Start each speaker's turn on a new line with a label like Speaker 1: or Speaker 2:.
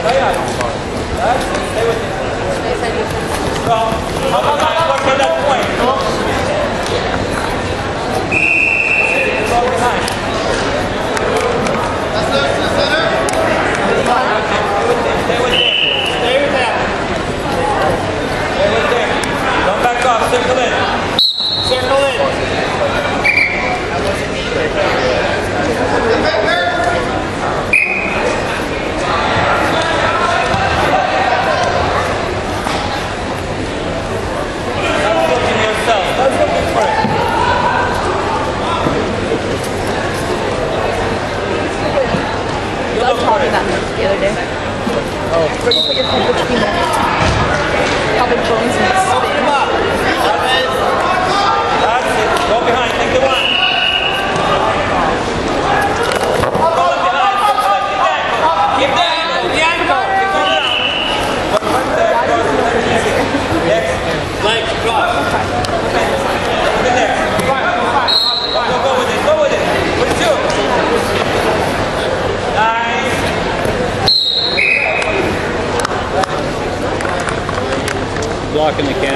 Speaker 1: Stay with it. Strong. Look for that point. Go behind. Stay with it. Stay with that. Stay with it. Don't back off. Circle in. Circle in.
Speaker 2: The other day. Oh. Where you put your head between them. How the bones and spin.
Speaker 1: That's it. Go behind. Take the one. Go behind. Keep the ankle. The ankle. Keep it down. One there. Next. Legs cross. Look at there. Go with it. Go with it. With two. Nice.
Speaker 3: Blocking the camera.